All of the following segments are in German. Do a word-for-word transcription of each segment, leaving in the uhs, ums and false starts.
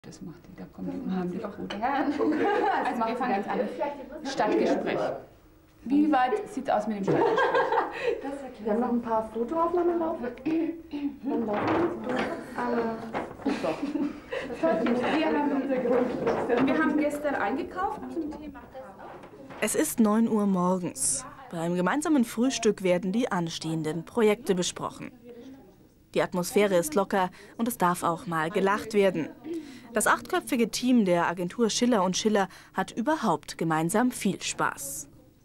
Das macht die, da kommen die unheimlich gut. Ja. Okay. Also wir fangen jetzt an. Stadtgespräch. Wie weit sieht es aus mit dem Stadtgespräch? Wir haben noch ein paar Fotoaufnahmen laufen. Dann laufen aber wir, haben, wir haben gestern eingekauft zum Thema. Es ist neun Uhr morgens. Beim gemeinsamen Frühstück werden die anstehenden Projekte besprochen. Die Atmosphäre ist locker und es darf auch mal gelacht werden. Das achtköpfige Team der Agentur Schiller und Schiller hat überhaupt gemeinsam viel Spaß.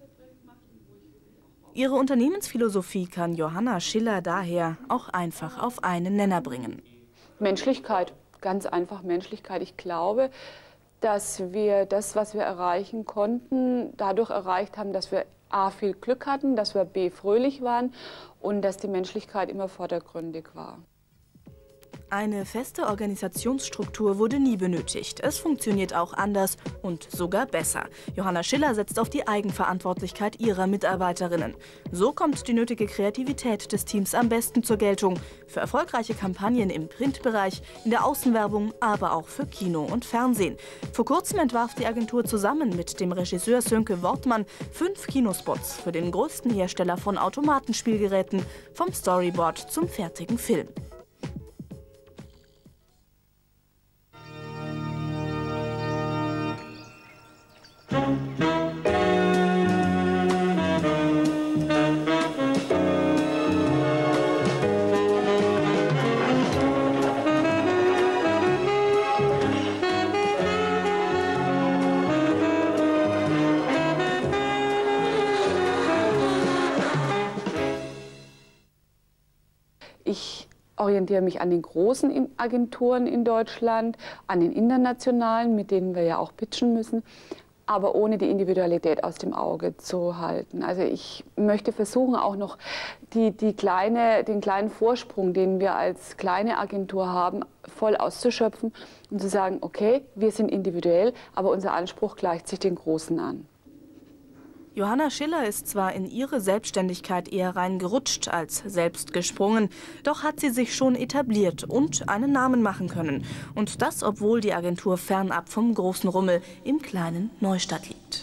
Ihre Unternehmensphilosophie kann Johanna Schiller daher auch einfach auf einen Nenner bringen. Menschlichkeit, ganz einfach Menschlichkeit. Ich glaube, dass wir das, was wir erreichen konnten, dadurch erreicht haben, dass wir A, viel Glück hatten, dass wir B, fröhlich waren und dass die Menschlichkeit immer vordergründig war. Eine feste Organisationsstruktur wurde nie benötigt. Es funktioniert auch anders und sogar besser. Johanna Schiller setzt auf die Eigenverantwortlichkeit ihrer Mitarbeiterinnen. So kommt die nötige Kreativität des Teams am besten zur Geltung. Für erfolgreiche Kampagnen im Printbereich, in der Außenwerbung, aber auch für Kino und Fernsehen. Vor kurzem entwarf die Agentur zusammen mit dem Regisseur Sönke Wortmann fünf Kinospots für den größten Hersteller von Automatenspielgeräten, vom Storyboard zum fertigen Film. Ich orientiere mich an den großen Agenturen in Deutschland, an den internationalen, mit denen wir ja auch pitchen müssen, aber ohne die Individualität aus dem Auge zu halten. Also ich möchte versuchen, auch noch die, die kleine, den kleinen Vorsprung, den wir als kleine Agentur haben, voll auszuschöpfen und zu sagen, okay, wir sind individuell, aber unser Anspruch gleicht sich den Großen an. Johanna Schiller ist zwar in ihre Selbstständigkeit eher reingerutscht als selbst gesprungen, doch hat sie sich schon etabliert und einen Namen machen können. Und das, obwohl die Agentur fernab vom großen Rummel im kleinen Neustadt liegt.